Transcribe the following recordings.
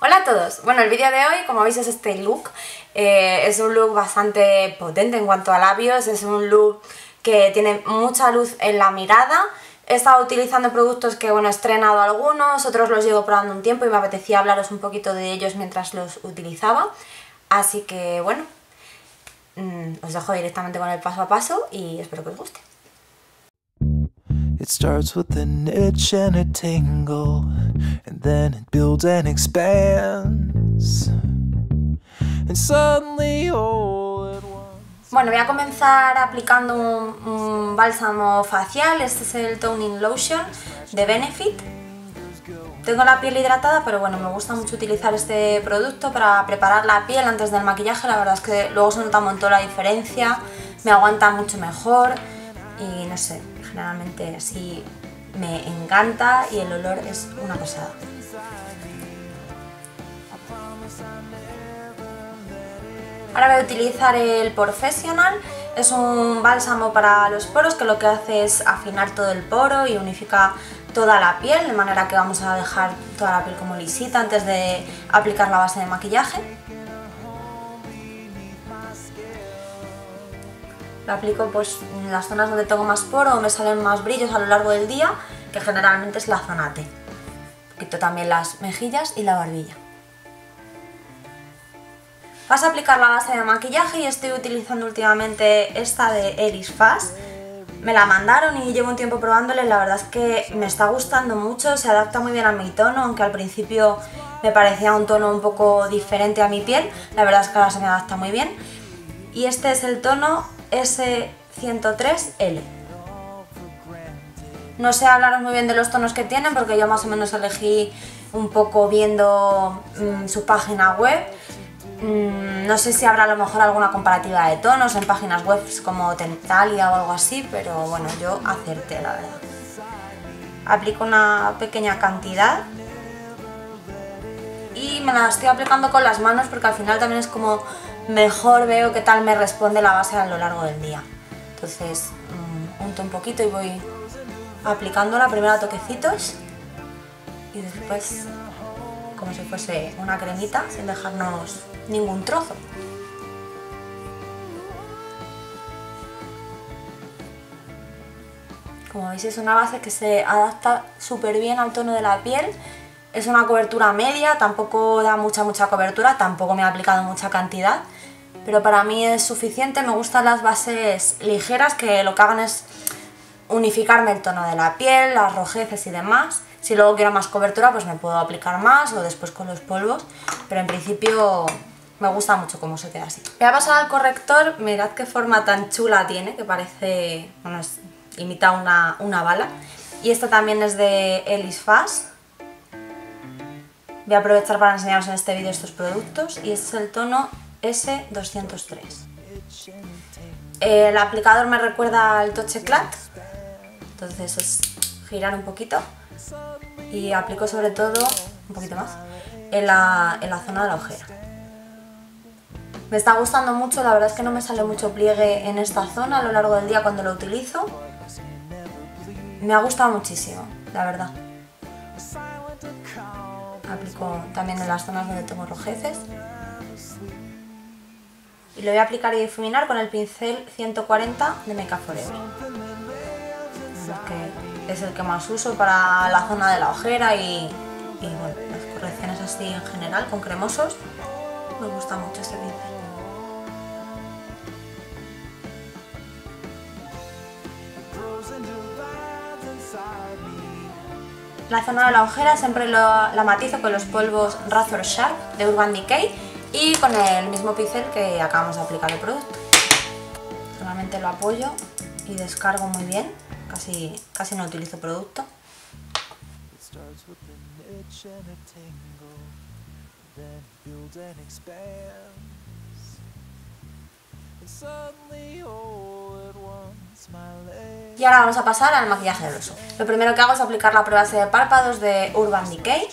Hola a todos, bueno, el vídeo de hoy, como veis, es este look. Es un look bastante potente en cuanto a labios, es un look que tiene mucha luz en la mirada. He estado utilizando productos que, bueno, he estrenado algunos, otros los llevo probando un tiempo y me apetecía hablaros un poquito de ellos mientras los utilizaba. Así que, bueno, os dejo directamente con el paso a paso y espero que os guste. It starts with an itch and a tingle, and then it builds and expands, and suddenly all at once. Bueno, voy a comenzar aplicando un bálsamo facial. Este es el Toning Lotion de Benefit. Tengo la piel hidratada, pero bueno, me gusta mucho utilizar este producto para preparar la piel antes del maquillaje. La verdad es que luego se nota un montón la diferencia, me aguanta mucho mejor y no sé, generalmente así me encanta y el olor es una pasada. Ahora voy a utilizar el Professional. Es un bálsamo para los poros que lo que hace es afinar todo el poro y unifica toda la piel, de manera que vamos a dejar toda la piel como lisita antes de aplicar la base de maquillaje. Lo aplico pues en las zonas donde tengo más poro o me salen más brillos a lo largo del día, que generalmente es la zona T. Quito también las mejillas y la barbilla. Vas a aplicar la base de maquillaje y estoy utilizando últimamente esta de Elis Fast. Me la mandaron y llevo un tiempo probándola y la verdad es que me está gustando mucho, se adapta muy bien a mi tono, aunque al principio me parecía un tono un poco diferente a mi piel, la verdad es que ahora se me adapta muy bien. Y este es el tono S103L. No sé hablaros muy bien de los tonos que tienen porque yo más o menos elegí un poco viendo su página web. No sé si habrá a lo mejor alguna comparativa de tonos en páginas web como Tentalia o algo así, pero bueno, yo acerté, la verdad. Aplico una pequeña cantidad y me la estoy aplicando con las manos porque al final también es como mejor veo qué tal me responde la base a lo largo del día. Entonces unto un poquito y voy aplicándola primero a toquecitos y después como si fuese una cremita sin dejarnos ningún trozo. Como veis es una base que se adapta súper bien al tono de la piel. Es una cobertura media, tampoco da mucha cobertura, tampoco me ha aplicado mucha cantidad, pero para mí es suficiente. Me gustan las bases ligeras que lo que hagan es unificarme el tono de la piel, las rojeces y demás. Si luego quiero más cobertura pues me puedo aplicar más o después con los polvos, pero en principio me gusta mucho cómo se queda así. Voy a pasar al corrector, mirad qué forma tan chula tiene, que parece, bueno, imita una bala. Y esta también es de Elis Fast. Voy a aprovechar para enseñaros en este vídeo estos productos y este es el tono S203. El aplicador me recuerda al Toucheclat, entonces es girar un poquito y aplico sobre todo, un poquito más, en la zona de la ojera. Me está gustando mucho, la verdad es que no me sale mucho pliegue en esta zona a lo largo del día cuando lo utilizo. Me ha gustado muchísimo, la verdad. Aplico también en las zonas donde tengo rojeces. Y lo voy a aplicar y difuminar con el pincel 140 de Make Up For Ever. Que es el que más uso para la zona de la ojera y bueno, las correcciones así en general con cremosos. Me gusta mucho este pincel. La zona de la ojera siempre la matizo con los polvos Razor Sharp de Urban Decay y con el mismo pincel que acabamos de aplicar el producto. Solamente lo apoyo y descargo muy bien, casi no utilizo producto. Y ahora vamos a pasar al maquillaje del oso. Lo primero que hago es aplicar la prueba de párpados de Urban Decay.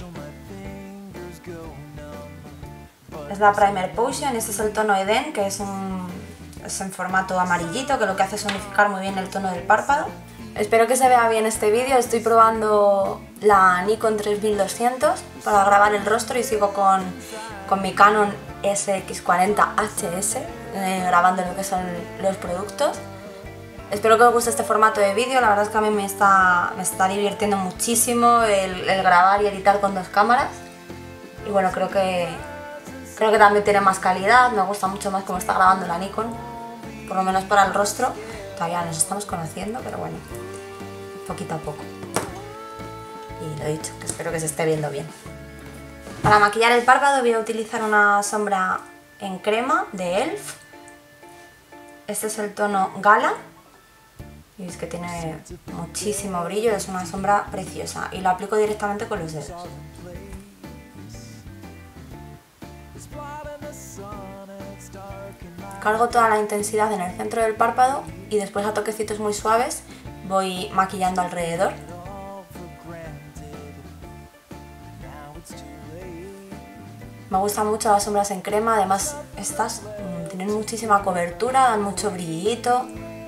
Es la Primer Potion, este es el tono Eden, que es en formato amarillito, que lo que hace es unificar muy bien el tono del párpado. Espero que se vea bien este vídeo. Estoy probando la Nikon 3200 para grabar el rostro y sigo con mi Canon SX40HS grabando lo que son los productos. Espero que os guste este formato de vídeo. La verdad es que a mí me está divirtiendo muchísimo el grabar y editar con dos cámaras. Y bueno, creo que también tiene más calidad. Me gusta mucho más cómo está grabando la Nikon, por lo menos para el rostro. Todavía nos estamos conociendo, pero bueno, poquito a poco. Y lo he dicho, que espero que se esté viendo bien. Para maquillar el párpado voy a utilizar una sombra en crema de ELF. Este es el tono Gala. Y es que tiene muchísimo brillo, es una sombra preciosa. Y lo aplico directamente con los dedos. Cargo toda la intensidad en el centro del párpado y después a toquecitos muy suaves voy maquillando alrededor. Me gustan mucho las sombras en crema, además estas tienen muchísima cobertura, dan mucho brillito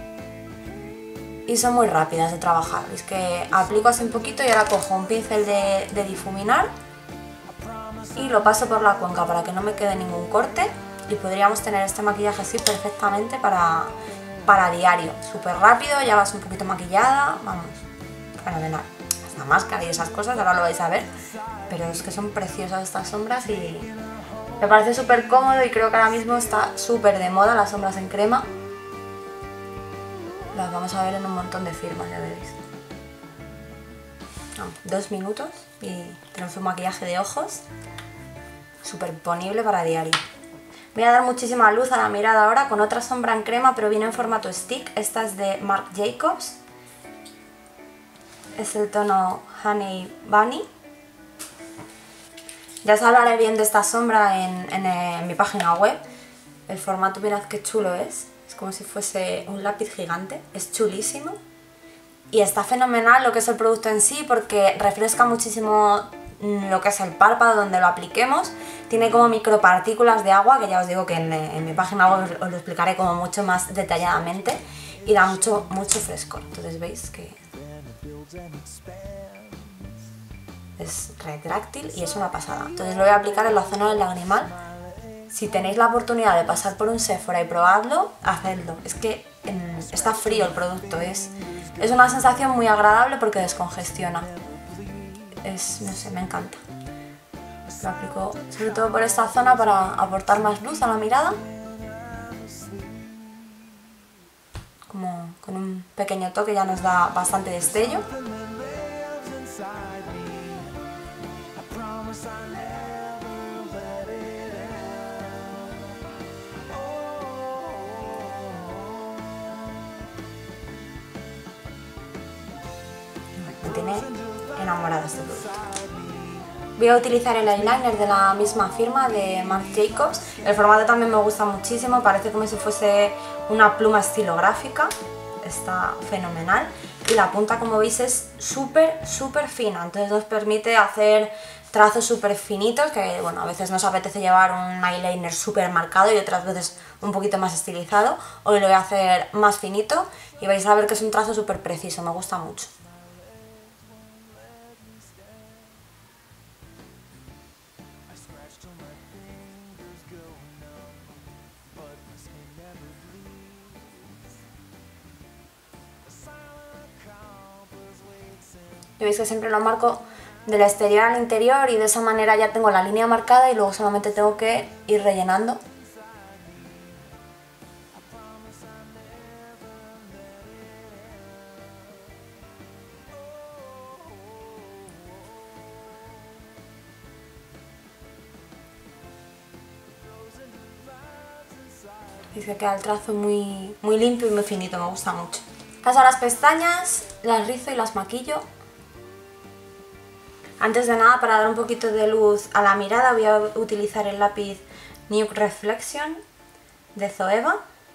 y son muy rápidas de trabajar. Es que aplico así un poquito y ahora cojo un pincel de difuminar y lo paso por la cuenca para que no me quede ningún corte. Y podríamos tener este maquillaje así perfectamente para diario. Súper rápido, ya vas un poquito maquillada, vamos, fenomenal. La máscara y esas cosas, ahora lo vais a ver. Pero es que son preciosas estas sombras y me parece súper cómodo y creo que ahora mismo está súper de moda las sombras en crema. Las vamos a ver en un montón de firmas, ya veréis. 2 minutos y tenemos un maquillaje de ojos súper ponible para diario. Voy a dar muchísima luz a la mirada ahora con otra sombra en crema, pero viene en formato stick. Esta es de Marc Jacobs. Es el tono Honey Bunny. Ya os hablaré bien de esta sombra en mi página web. El formato, mirad qué chulo es. Es como si fuese un lápiz gigante. Es chulísimo. Y está fenomenal lo que es el producto en sí porque refresca muchísimo lo que es el párpado donde lo apliquemos. Tiene como micropartículas de agua, que ya os digo que en mi página web os lo explicaré como mucho más detalladamente, y da mucho frescor. Entonces veis que es retráctil y es una pasada. Entonces lo voy a aplicar en la zona del lagrimal. Si tenéis la oportunidad de pasar por un Sephora y probarlo, hacedlo. Es que está frío el producto, es una sensación muy agradable porque descongestiona. No sé, me encanta. Lo aplico sobre todo por esta zona para aportar más luz a la mirada. Como con un pequeño toque ya nos da bastante destello. Me tiene enamorada este producto. Voy a utilizar el eyeliner de la misma firma, de Marc Jacobs. El formato también me gusta muchísimo, parece como si fuese una pluma estilográfica. Está fenomenal. Y la punta, como veis, es súper fina, entonces nos permite hacer trazos súper finitos, que bueno, a veces nos apetece llevar un eyeliner súper marcado y otras veces un poquito más estilizado. Hoy lo voy a hacer más finito y vais a ver que es un trazo súper preciso, me gusta mucho. Y veis que siempre lo marco del exterior al interior y de esa manera ya tengo la línea marcada y luego solamente tengo que ir rellenando. Veis que queda el trazo muy limpio y muy finito, me gusta mucho. Paso a las pestañas, las rizo y las maquillo. Antes de nada, para dar un poquito de luz a la mirada, voy a utilizar el lápiz Nude Reflection de Zoeva.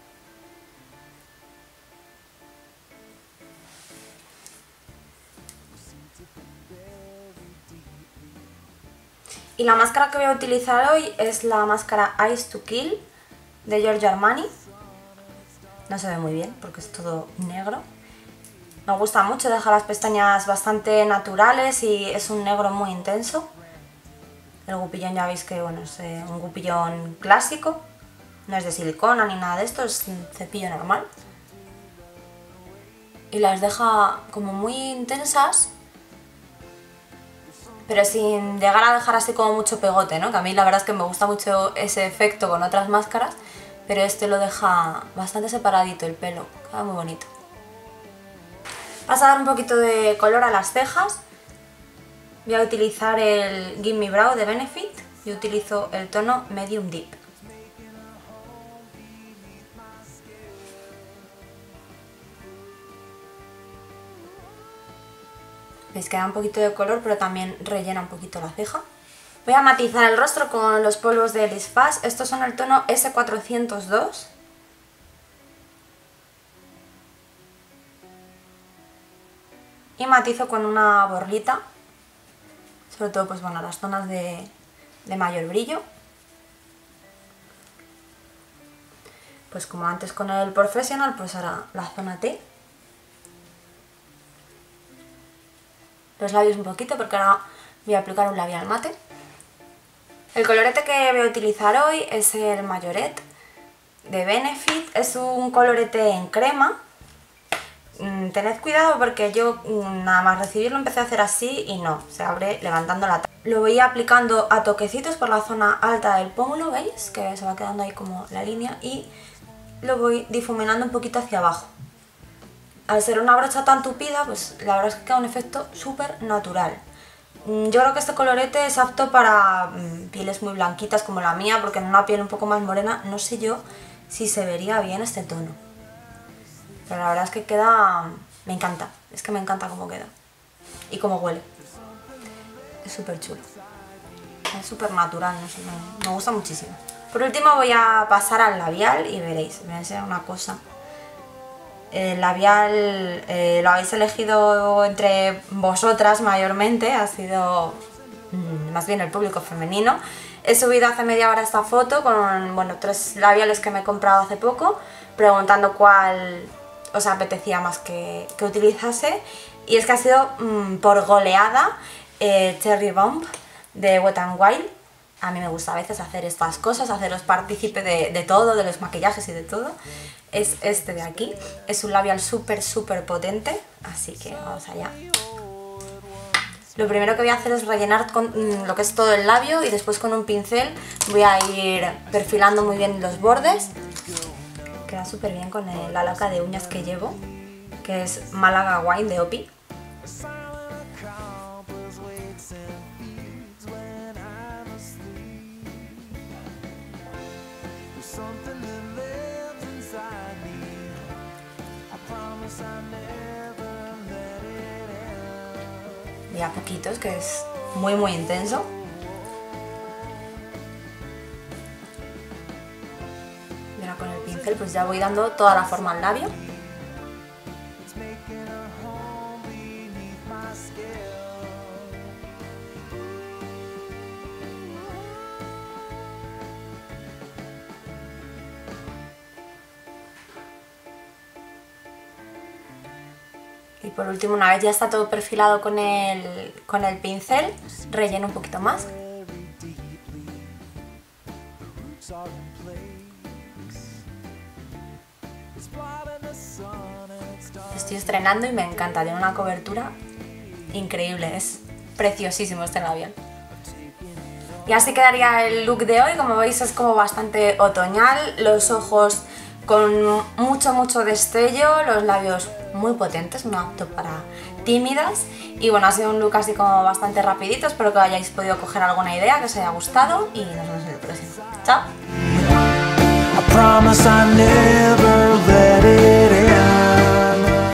Y la máscara que voy a utilizar hoy es la máscara Eyes to Kill de Giorgio Armani. No se ve muy bien porque es todo negro. Me gusta mucho, deja las pestañas bastante naturales y es un negro muy intenso. El gupillón ya veis que bueno, es un gupillón clásico, no es de silicona ni nada de esto, es un cepillo normal. Y las deja como muy intensas, pero sin llegar a dejar así como mucho pegote, ¿no? Que a mí la verdad es que me gusta mucho ese efecto con otras máscaras, pero este lo deja bastante separadito el pelo, queda muy bonito. Vas a dar un poquito de color a las cejas. Voy a utilizar el Give Me Brow de Benefit y utilizo el tono Medium Deep. Veis que da un poquito de color, pero también rellena un poquito la ceja. Voy a matizar el rostro con los polvos de Liz Fast. Estos son el tono S402. Y matizo con una borlita, sobre todo pues bueno, las zonas de mayor brillo. Pues como antes con el Professional, pues ahora la zona T. Los labios un poquito porque ahora voy a aplicar un labial mate. El colorete que voy a utilizar hoy es el Majoret de Benefit. Es un colorete en crema. Tened cuidado porque yo nada más recibirlo empecé a hacer así y no, se abre levantando la tapa. Lo voy aplicando a toquecitos por la zona alta del pómulo, ¿veis? Que se va quedando ahí como la línea y lo voy difuminando un poquito hacia abajo. Al ser una brocha tan tupida, pues la verdad es que queda un efecto súper natural. Yo creo que este colorete es apto para pieles muy blanquitas como la mía, porque en una piel un poco más morena no sé yo si se vería bien este tono. Pero la verdad es que queda... me encanta, es que me encanta cómo queda. Y cómo huele. Es súper chulo. Es súper natural, no sé, me gusta muchísimo. Por último voy a pasar al labial y veréis, me voy a enseñar una cosa. El labial lo habéis elegido entre vosotras mayormente, ha sido más bien el público femenino. He subido hace media hora esta foto con bueno, 3 labiales que me he comprado hace poco, preguntando cuál os apetecía más que utilizase, y es que ha sido por goleada Cherry Bomb de Wet n Wild. A mí me gusta a veces hacer estas cosas, haceros partícipe de todo, de los maquillajes y de todo. Es este de aquí, es un labial súper potente, así que vamos allá. Lo primero que voy a hacer es rellenar con lo que es todo el labio y después con un pincel voy a ir perfilando muy bien los bordes. Queda súper bien con la laca de uñas que llevo, que es Málaga Wine de Opi. Y a poquitos, que es muy intenso. Y ahora con el pincel pues ya voy dando toda la forma al labio. Y por último, una vez ya está todo perfilado con el pincel, relleno un poquito más. Estoy estrenando y me encanta, tiene una cobertura increíble, es preciosísimo este labial. Y así quedaría el look de hoy. Como veis es como bastante otoñal, los ojos con mucho destello, los labios muy potentes, no apto para tímidas. Y bueno, ha sido un look así como bastante rapidito, espero que hayáis podido coger alguna idea, que os haya gustado y nos vemos en el próximo. ¡Chao!